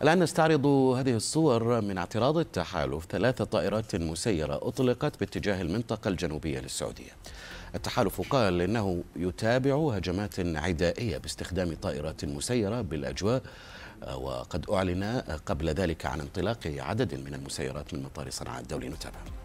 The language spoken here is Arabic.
الآن نستعرض هذه الصور من اعتراض التحالف. 3 طائرات مسيرة أطلقت باتجاه المنطقة الجنوبية للسعودية. التحالف قال إنه يتابع هجمات عدائية باستخدام طائرات مسيرة بالأجواء، وقد أعلن قبل ذلك عن انطلاق عدد من المسيرات من مطار صنعاء الدولي. نتابع.